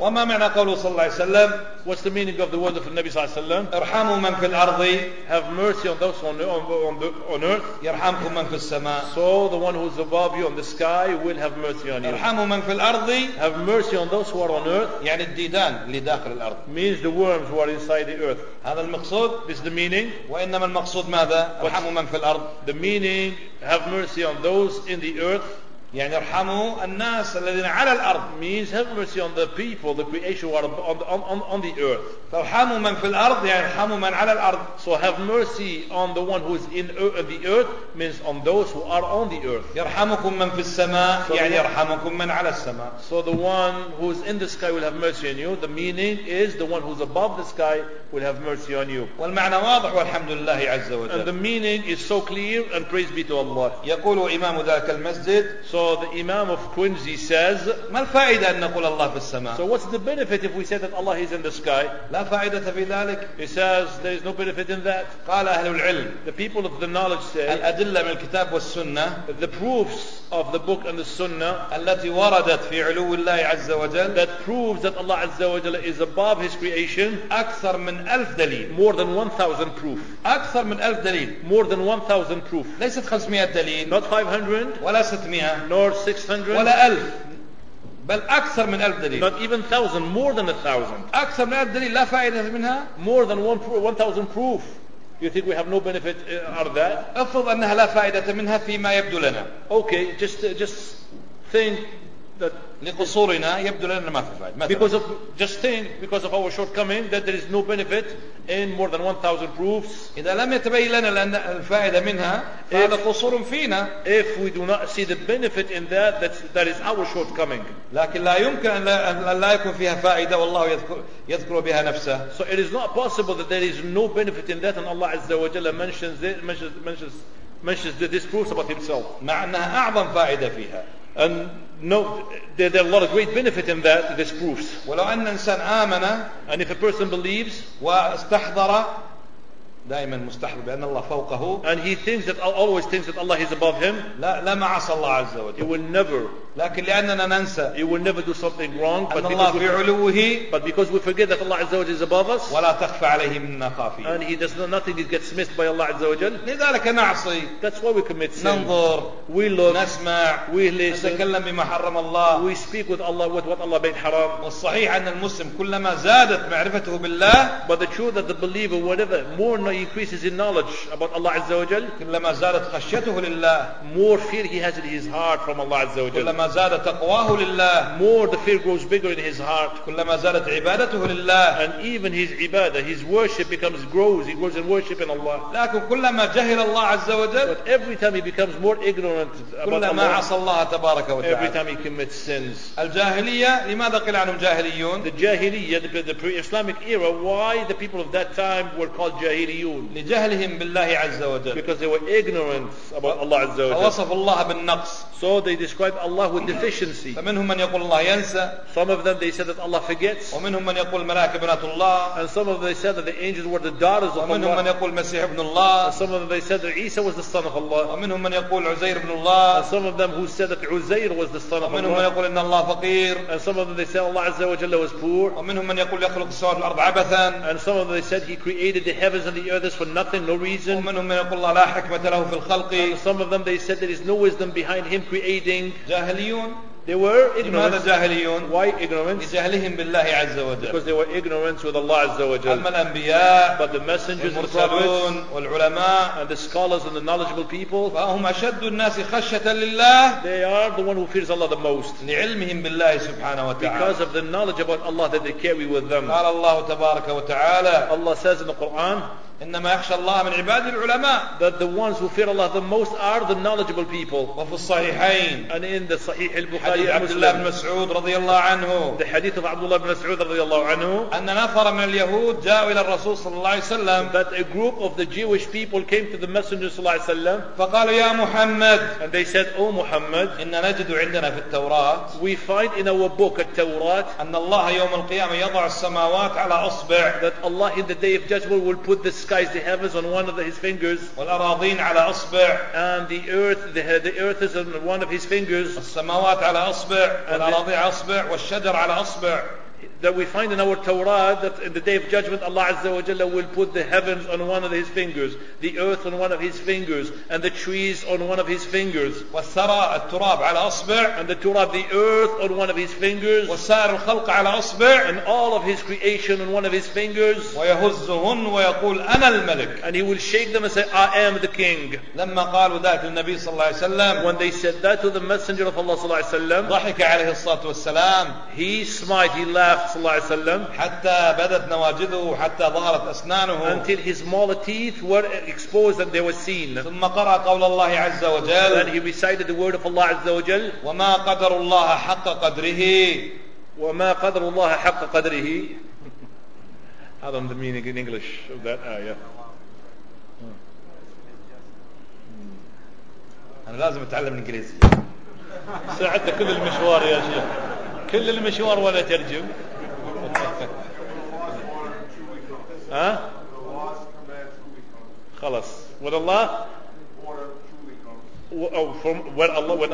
وما معنى قوله صلى الله عليه وسلم What's the meaning of the word of the Nabi sallallahu alaihi wasallam? ارحموا من في الأرض Have mercy on those on earth. يرحمكم من في السماء. So the one who is above you on the sky will have mercy on you. ارحموا من في الأرض Have mercy on those who are on earth. يعني الديدان اللي داخل الأرض. Means the worms who are inside the earth. هذا المقصود. This is the meaning. وإنما المقصود ماذا؟ ارحموا من في الأرض. The meaning, have mercy on those in the earth. يعني ارحموا الناس الذين على الأرض. Means have mercy on the people, the creation who are on the earth. فارحموا من في الأرض يعني ارحموا من على الأرض. So have mercy on the one who is in the earth means on those who are on the earth. يرحمكم من في السماء يعني يرحمكم من على السماء. So the one who is in the sky will have mercy on you. The meaning is the one who is above the sky will have mercy on you. والمعنى واضح والحمد لله عز وجل. And the meaning is so clear and praise be to Allah. يقول إمام ذاك المسجد. So the Imam of Quincy says, ما الفائدة أن نقول الله في السماء؟ So what's the benefit if we say that Allah is in the sky? لا فائدة في ذلك. He says there is no benefit in that. قال أهل العلم. The people of the knowledge say, الأدلة من الكتاب والسنة. The proofs of the book and the sunnah التي وردت في علو الله عز وجل. That proves that Allah Azza wa Jalla is above His creation. أكثر من 1000 دليل. More than 1000 proof. أكثر من 1000 دليل. More than 1000 proof. ليست 500 دليل. Not 500. ولا 600. Nor 600. ولا 1000. بل أكثر من 1000 دليل. Not even 1000. More than 1000. أكثر من 1000 دليل لا فائدة منها. More than 1000 proof. You think we have no benefit out of that? افرض أنها لا فائدة منها فيما يبدو لنا. Okay, just think that لقصورنا يبدو لنا ما في فائدة. because of our shortcoming that there is no benefit in more than 1000 proofs. إذا لم يتبين لنا لأن الفائدة منها فهذا قصور فينا. If we do not see the benefit in that is our shortcoming. لكن لا يمكن أن لا يكون فيها فائدة والله يذكر بها نفسه. So it is not possible that there is no benefit in that and Allah Azza wa Jalla mentions this proofs about Himself. مع أنها أعظم فائدة فيها. And no, there are a lot of great benefit in that. This proofs. ولو أن إنسان آمن and if a person believes واستحضر دائما مستحضر بأن الله فوقه and he always thinks that Allah is above him, لا ما عصى الله عز وجل. he will never. لكن لأننا ننسى He will never do something wrong. أن الله في علوه. But because we forget that Allah Azza wa Jalla is above us. ولا تخفى عليه منا خافية. And He does nothing that gets missed by Allah Azza wa Jalla. لذلك نعصي. That's why we commit sin. ننظر. We look. نسمع. We listen. نتكلم بما حرم الله. We speak with Allah with what Allah made haram. والصحيح أن المسلم كلما زادت معرفته بالله. But the truth that the believer, whatever more he increases in knowledge about Allah Azza wa Jalla, كلما زادت خشيته لله. more fear he has in his heart from Allah Azza wa Jalla. كلما زاد تقواه لله. More the fear grows bigger in his heart. كلما زادت عبادته لله. And even his ibadah, his worship grows. He grows in worship in Allah. لكن كلما جهل الله عز وجل. But every time he becomes more ignorant about كلما Allah, عصى الله تبارك وتعالى. every time he commits sins. الجاهلية لماذا قيل عنهم جاهليون؟ The Jahiliyyah, the pre-Islamic era, why the people of that time were called Jahiliyun? لجهلهم بالله عز وجل. Because they were ignorant about Allah Azza wa Jalla. ووصف الله بالنقص. So they described Allah with deficiency. فمنهم من يقول الله ينسى. Some of them they said that Allah forgets. ومنهم من يقول الملائكة بنات الله. And some of them they said that the angels were the daughters of ومنهم من Allah. يقول المسيح ابن الله. And some of them they said that Isa was the son of Allah. ومنهم من يقول عزير ابن الله. And some of them who said that Uzair was the son of ومنهم من Allah. يقول إن الله فقير. And some of them they said Allah Azza wa Jalla was poor. ومنهم من يقول يخلق السماوات والأرض عبثا. And some of them they said He created the heavens and the earth for nothing, no reason. ومنهم من يقول الله لا حكمة له في الخلق. And some of them they said there is no wisdom behind Him creating. جاهليون. They were ignorant. لماذا جاهليون؟ Why ignorant? لجهلهم بالله عز وجل. Because they were ignorant with Allah Azza wa Jalla. أما الأنبياء But the messengers and prophets والمرسلون والعلماء and the scholars and the knowledgeable people, فهم أشد الناس خشية لله. they are the one who fears Allah the most. لعلمهم بالله سبحانه وتعالى. Because of the knowledge about Allah that they carry with them. قال الله تبارك وتعالى. Allah says in the Quran, إنما يخشى الله من عباد العلماء. that the ones who fear Allah the most are the knowledgeable people. وفي الصحيحين. And in the Sahih al-Bukhari حديث عبد الله بن مسعود رضي الله عنه. the hadith of Abdullah ibn Mas'ud radiyallahu anhu, أن نفر من اليهود جاءوا إلى الرسول صلى الله عليه وسلم. that a group of the Jewish people came to the Messenger sallallahu alaihi wasallam, فقالوا يا محمد. and they said, "O Muhammad, إن نجد عندنا في التوراة. we find in our book at-Tawrat أن الله يوم القيامة يضع السماوات على أصبع. that Allah in the day of judgment will put the skies, the heavens on one of his fingers, والأراضين على أصبع. and the earth is on one of his fingers, السماوات على أصبع والأراضي على أصبع والشجر على أصبع. that we find in our Torah that in the day of judgment Allah Azza wa Jalla will put the heavens on one of his fingers, the earth on one of his fingers, and the trees on one of his fingers. والثرى التراب على أصبع. And the turab, the earth on one of his fingers. وسائر الخلق على أصبع. And all of his creation on one of his fingers. ويهزهن ويقول أنا الملك. And he will shake them and say, I am the king. لما قالوا ذلك للنبي صلى الله عليه وسلم. When they said that to the messenger of Allah صلى الله عليه وسلم, ضحك عليه الصلاة والسلام. he smiled, he laughed صلى الله عليه وسلم. حتى بدت نواجذه حتى ظهرت أسنانه. Until his molar teeth were exposed and they were seen. ثم قرأ قول الله عز وجل. And he recited the word of Allah عز وجل. وما قدر الله حق قدره. وما قدر الله حق قدره. I don't know the meaning in English of that ayah. أنا لازم أتعلم الإنجليزي. ساعدت كل المشوار يا شيخ. كل المشوار ولا ترجم. ها؟ خلاص. When Allah when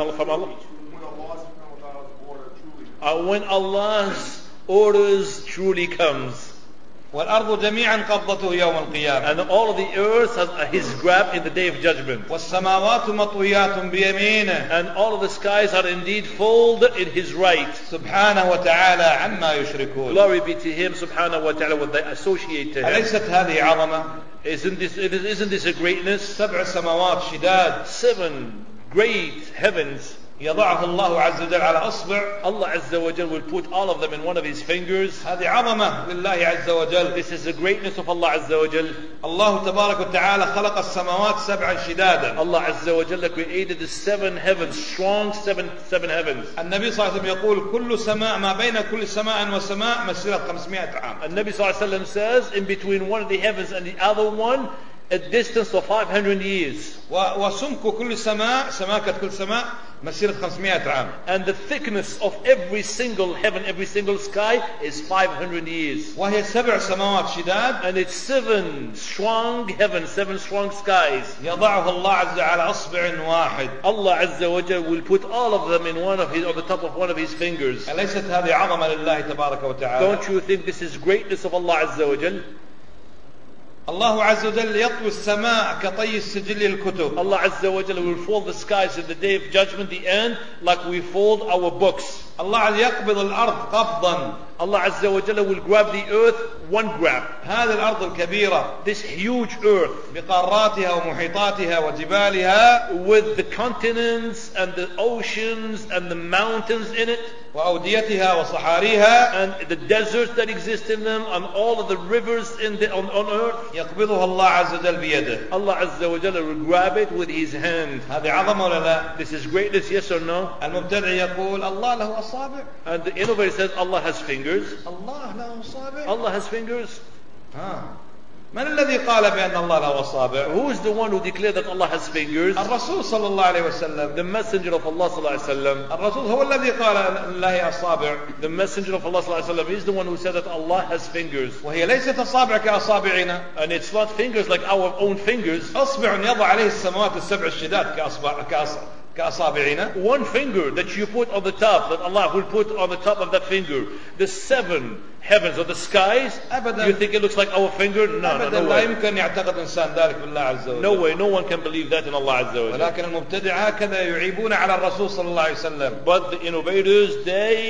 Allah's orders truly comes. والأرض جميعا قبضته يوم القيامة. And all of the earth has his grab in the day of judgment. والسماوات مطويات بيمينه. And all of the skies are indeed folded in his right. سبحانه وتعالى عما يشركون. Glory be to him subhanahu wa ta'ala what they associate to him. أليست هذه عظمة؟ Isn't this a greatness? 7 سماوات شداد. 7 great heavens. يضعه الله عز وجل على أصبع. Allah Azza wa Jal will put all of them in one of his fingers. هذه عظمة لله عز وجل. This is the greatness of Allah Azza wa Jal. الله تبارك وتعالى خلق السماوات 7 شدادا. Allah Azza wa Jal created the 7 heavens, strong 7 heavens. النبي صلى الله عليه وسلم يقول كل سماء ما بين كل سماء وسماء مسيرة 500 عام. And Nabi sallallahu alaihi wasallam says in between one of the heavens and the other one a distance of 500 years. وسمك كل سماء سماكة كل سماء مسيرة 500 عام. And the thickness of every single heaven, every single sky is 500 years. وهي 7 سماوات شداد. And it's 7 strong heavens, 7 strong skies. يضعه الله عز وجل على أصبع واحد. Allah Azza wa Jal will put all of them in one of his, on the top of one of his fingers. أليست هذه عظمة لله تبارك وتعالى؟ Don't you think this is greatness of Allah Azza wa Jal? الله عز وجل يطوي السماء كطي السجل الكتب. Allah Azza wa Jalla will fold the skies in the day of judgment, the end, like we fold our books. الله عز يقبض الأرض قبضا. Allah Azza wa Jalla will grab the earth one grab. هذه الأرض الكبيرة. This huge earth. بقاراتها ومحيطاتها وجبالها. With the continents and the oceans and the mountains in it. وأوديتها وصحاريها. And the deserts that exist in them and all of the rivers on earth. يقبضها الله عز وجل بيده. Allah Azza wa Jalla will grab it with his hand. هذه عظمة ولا لا؟ This is greatness, yes or no? المبتدع يقول الله له أصابع. And the innovator says Allah has fingers. الله له أصابع. Allah has fingers. من الذي قال بأن الله له أصابع؟ Who is the one who declared that Allah has fingers? الرسول صلى الله عليه وسلم. The messenger of Allah صلى الله عليه وسلم. الرسول هو الذي قال له أصابع. The messenger of Allah صلى الله عليه وسلم is the one who said that Allah has fingers. وهي ليست أصابع كأصابعنا. And it's not fingers like our own fingers. أصبع يضع عليه السماوات السبع الشداد كأصابعنا. One finger that you put on the top, that Allah will put on the top of that finger. The 7 heavens or the skies. أبداً. You think it looks like our finger? No, أبدا no لا way. يمكن يعتقد إنسان ذلك بالله عز وجل. No way. No one can believe that in Allah Azza wa Jalla. ولكن المبتدع هكذا يعيبون على الرسول صلى الله عليه وسلم. But the innovators,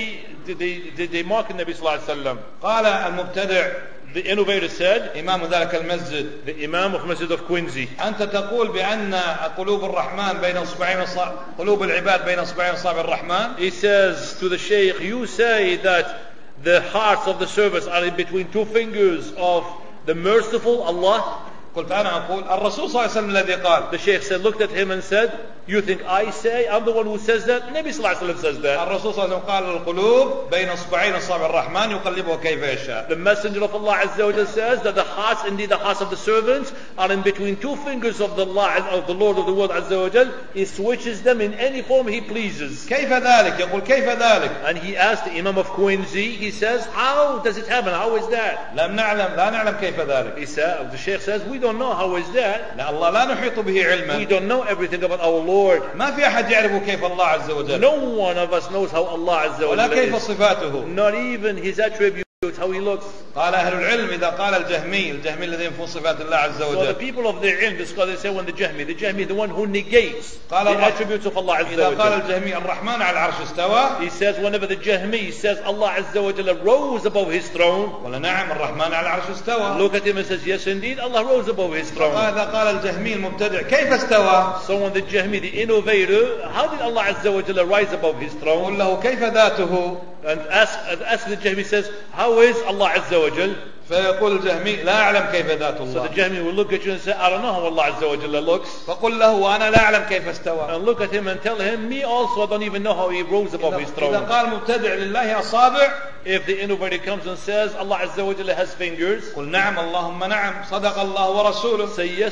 they mock the Nabi sallallahu alaihi wasallam. قال المبتدع. The innovator said, إمام ذلك المسجد. the Imam of Masjid of Quincy. أنت تقول بأن قلوب الرحمن بين إصبعين قلوب العباد بين إصبعين أصابع الرحمن. He says to the Shaykh, you say that the hearts of the servants are in between 2 fingers of the merciful Allah. قلت أنا أقول الرسول صلى الله عليه وسلم الذي قال. The Shaykh said, looked at him and said, you think I say? I'm the one who says that? Nabi sallallahu alaihi wasallam says that. الرسول صلى الله عليه وسلم قال القلوب بين إصبعين أصابع الرحمن يقلبها كيف يشاء. The messenger of Allah Azza wa Jalla says that the hearts, indeed the hearts of the servants, are in between 2 fingers of the Lord of the world Azza wa Jalla. He switches them in any form he pleases. كيف ذلك؟ يقول كيف ذلك؟ And he asked the Imam of Quincy, he says, how does it happen? How is that? لا نعلم كيف ذلك. He said, the Shaykh says, we don't know how is that. لا الله لا نحيط به علما. We don't know everything about our Lord Lord. ما في أحد يعرف كيف الله عز وجل No one of us knows how Allah Azza wa ولا Jalla كيف is. صفاته. Not even His attributes, how He looks. قال أهل العلم إذا قال الجهمي الذي ينفون صفات الله عز So the وجل people of the ilm, this they say when the Jahmi, the one who negates the قال الله attributes of Allah Azza إذا wa قال Jalla. الجهمي الرحمن على العرش استوى He says whenever the Jahmi says Allah Azza wa Jalla rose above His throne, قال نعم الرحمن على العرش استوى. look at him and says, yes indeed, Allah rose above His throne. فإذا قال الجهمي المبتدع كيف استوى؟ So when the Jahmi, the innovator, how did Allah Azza wa Jalla rise above His throne? قل له كيف ذاته؟ And ask the Jahmi says, how is Allah Azza wa Jalla? فيقول الجهمي لا أعلم كيف ذات So الله. the Jahmi will look at you and say, I don't know how Allah Azza wa Jalla looks. فقل له وأنا لا أعلم كيف استوى. And look at him and tell him, me also, I don't even know how He rose above His إذا throne. قال مبتدع لله أصابع If the innovator comes and says, Allah Azza wa Jalla has fingers, قل نعم اللهم نعم صدق الله ورسوله. say, yes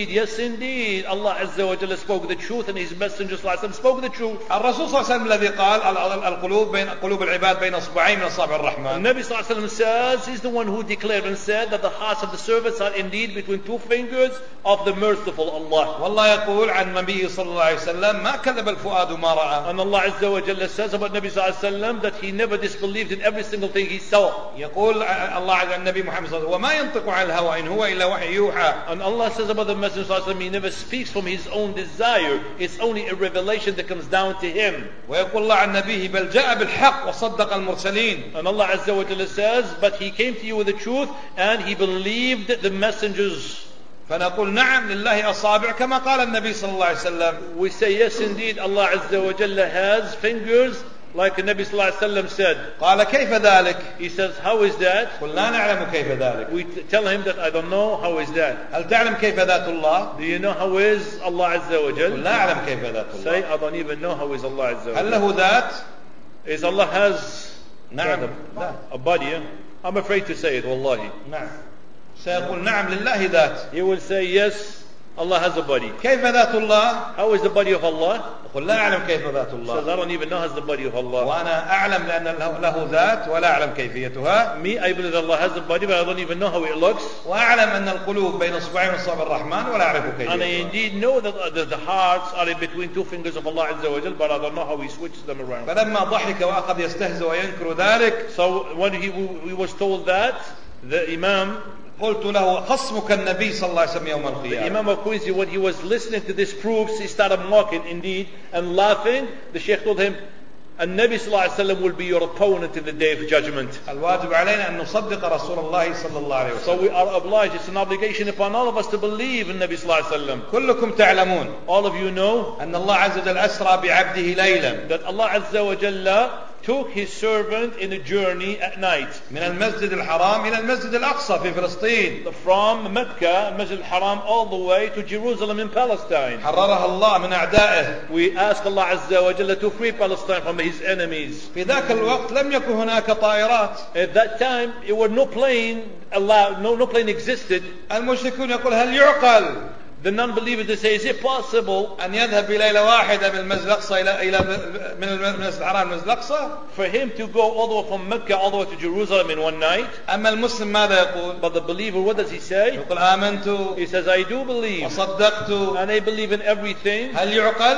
indeed, Allah Azza wa Jalla spoke the truth and His messenger spoke the truth. الرسول صلى الله عليه وسلم الذي قال القلوب بين قلوب العباد بين أصبعين من أصابع الرحمن. Nabi Sallallahu Alaihi Wasallam says, he's the one who declared and said that the hearts of the servants are indeed between two fingers of the merciful Allah. والله يقول عن النبي صلى الله عليه وسلم ما كذب الفؤاد ما رأى. And Allah Azza wa Jalla says about Nabi Sallallahu Alaihi Wasallam that he never disbelieved in every single thing he saw. يقول الله عن النبي محمد صلى الله عليه وسلم وما ينطق عن الهوى إن هو إلا وحي يوحى. And Allah says about the Messenger Sallallahu Alaihi Wasallam, he never speaks from his own desire. It's only a revelation that comes down to him. ويقول الله عن نبيه بل جاء بالحق وصدق المرسلين. And Allah Azza wa Jalla says, but he came to you with the truth and he believed the messengers. فنقول نعم لله أصابع كما قال النبي صلى الله عليه وسلم. We say, yes indeed, Allah Azza wa Jalla has fingers, like the Nabi Sallallahu Alaihi Wasallam said. قال كيف ذلك؟ He says, how is that? قل لا نعلم كيف ذلك. We tell him that I don't know, how is that? هل تعلم كيف ذات الله؟ Do you know how is Allah Azza wa قل Jalla? لا أعلم كيف ذات Say, الله. I don't even know how is Allah Azza wa هل Jalla. له ذات؟ Is Allah has نعم لا. a body? I'm afraid to say it, wallahi. نعم. سيقول نعم لله ذات. He will say, yes, Allah has a body. كيف ذات الله؟ How is the body of Allah? قل لا أعلم كيف ذات He says, الله. I don't even know how is the body of Allah. وأنا أعلم لأن له ذات ولا أعلم كيفيتها. Me, I believe that Allah has a body, but I don't even know how it looks. وأعلم أن القلوب بين إصبعين من أصابع الرحمن ولا أعرف And I كيفيتها. indeed know that the hearts are in between two fingers of Allah Azza wa Jal, but I don't know how He switches them around. فلما ضحك وأخذ يستهزئ وينكر ذلك So when he was told that, the Imam, قلت له خصمك النبي صلى الله عليه وسلم يوم the القيامة. Imam of Quincy, when he was listening to these proofs, he started mocking indeed and laughing. The Shaykh told him, and Nabi Sallallahu Alaihi Wasallam will be your opponent in the day of judgment. الواجب علينا أن نصدق رسول الله صلى الله عليه So وسلم. we are obliged, it's an obligation upon all of us to believe in Nabi Sallallahu Alaihi Wasallam. كلكم تعلمون All of you know أن الله عز وجل أسرى بعبده ليلا that Allah Azza wa Jalla took His servant in a journey at night. من المسجد الحرام إلى المسجد الأقصى في فلسطين. From Mecca, Masjid al-Haram, all the way to Jerusalem in Palestine. حررها الله من أعدائه. We ask Allah Azza wa Jalla to free Palestine from his enemies. في ذاك الوقت لم يكن هناك طائرات. At that time, it was no plane allowed, no plane existed. المشركون يقول هل يعقل The non-believers, they say, is it possible أن يذهب بليلة واحدة من المسجد الأقصى إلى من المسجد الحرام المسجد الأقصى؟ for him to go all the way from Mecca all the way to Jerusalem in one night? أما المسلم ماذا يقول؟ But the believer, what does he say? يقول آمنت He says, I do believe, وصدقت. and I believe in everything. هل يعقل؟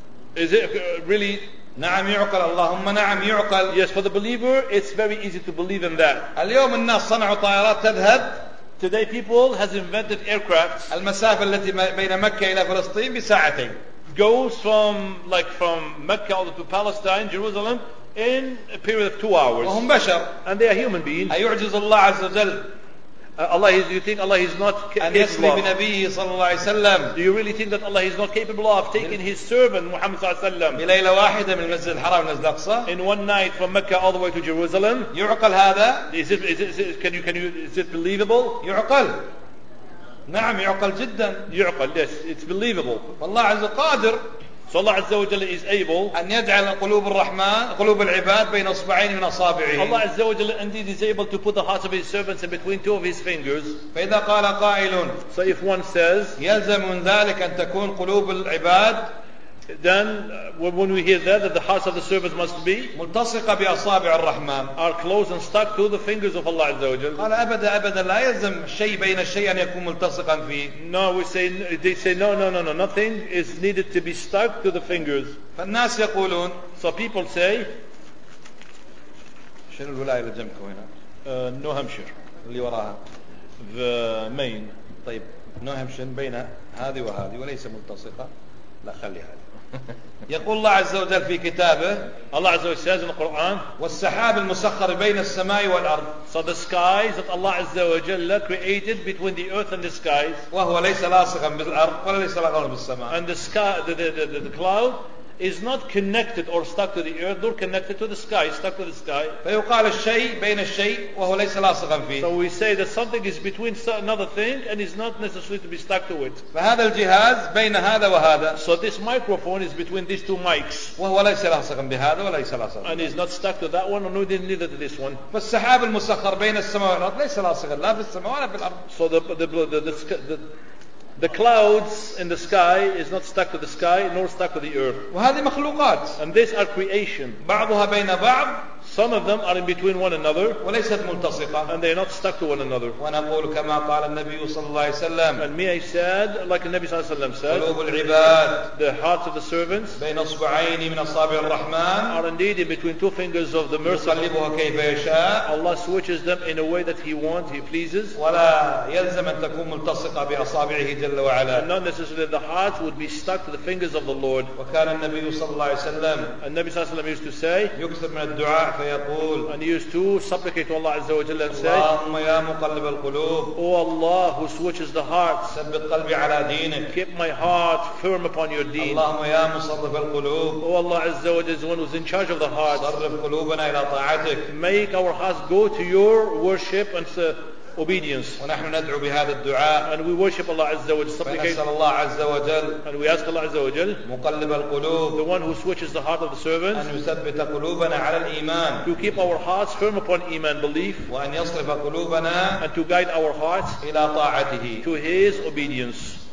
Is it really? نعم يعقل. اللهم نعم يعقل. Yes, for the believer, it's very easy to believe in that. اليوم الناس صنعوا طائرات تذهب Today people has invented aircrafts. المسافة التي بين مكة إلى فلسطين بساعتين. Goes from Mecca all the way to Palestine, Jerusalem, in a period of 2 hours. وهم بشر. And they are human beings. أيعجز الله عز وجل Do you think Allah is not أن capable يسري of? بنبيه صلى الله عليه وسلم Do you really think that Allah is not capable of taking His servant Muhammad sallallahu alaihi wasallam بليلة واحدة من المسجد الحرام إلى المسجد الأقصى؟ in one night from Mecca all the way to Jerusalem? يعقل هذا؟ Is it believable? يعقل. نعم يعقل جدا. يعقل, yes, it's believable. والله عز وجل قادر So Allah Azza wa Jalla is able. أن يجعل قلوب الرحمن قلوب العباد بين أصبعين من أصابعه. Allah Azza wa Jalla indeed is able to put the hearts of His servants in between two of His fingers. فإذا قال قائل So if one says, يلزم من ذلك أن تكون قلوب العباد then when we hear that the hearts of the servants must be ملتصقة بأصابع الرحمن. are close and stuck to the fingers of Allah Azza wa Jal. قال أبدا لا يلزم الشيء بين الشيء أن يكون ملتصقا فيه. No, they say no, nothing is needed to be stuck to the fingers. فالناس يقولون So people say شنو الولاية اللي جنبكم هنا؟ New Hampshire, اللي وراها. the Maine. طيب نو هامشير بين هذه وهذه وليس ملتصقة. لا خلي هذه. يقول الله عز وجل في كتابه Allah Azza wa Jal says in the Quran, والسحاب المسخر بين السماء والأرض. so the skies that Allah Azza wa Jal created between the earth and the skies, وهو ليس لاصقا بالأرض ولا ليس لاصقا بالسماء. and the sky, the cloud is not connected or stuck to the earth, nor connected to the sky, stuck to the sky. فيقال الشيء بين الشيء وهو ليس لاصقا فيه. So we say that something is between another thing and is not necessary to be stuck to it. فهذا الجهاز بين هذا وهذا. So this microphone is between these two mics. وهو ليس لاصقا بهذا وليس لاصقا. And is not stuck to that one or neither to this one. فالسحاب المسخر بين السماء والأرض ليس لاصقا لا في السماء ولا في الأرض. So the clouds in the sky is not stuck to the sky nor stuck to the earth. وهذه مخلوقات. And these are creation. بعضها بين بعض. Some of them are in between one another. وليست ملتصقة. And they are not stuck to one another. ونقول كما قال النبي صلى الله عليه وسلم. And me I said, like the Nabi sallallahu alaihi wasallam said, قلوب العباد the hearts of the servants بين أصبعين من أصابع الرحمن. are indeed in between two fingers of the merciful. يقلبها كيف يشاء. Allah switches them in a way that He wants, He pleases. ولا يلزم أن تكون ملتصقة بأصابعه جل And وعلا. not necessarily the hearts would be stuck to the fingers of the Lord. وكان النبي صلى الله عليه وسلم And Nabi sallallahu alaihi wasallam used to say, يكثر من الدعاء فيقول and he used to supplicate to Allah Azza wa Jalla and say, اللهم يا مقلب القلوب O Allah who switches the hearts, ثبت قلبي على دينك. keep my heart firm upon your deen. اللهم يا مصرف القلوب O Allah Azza wa Jalla is the one who's in charge of the hearts. صرف قلوبنا إلى طاعتك. Make our hearts go to your worship and obedience. ونحن ندعو بهذا الدعاء. And we worship Allah Azza wa Jalla, supplicate, فنسأل الله عز وجل and we ask Allah Azza wa Jalla, مقلب القلوب the one who switches the heart of the servants, أن يثبت قلوبنا على الإيمان to keep our hearts firm upon Iman belief, وأن يصرف قلوبنا and to guide our hearts إلى طاعته. to His obedience.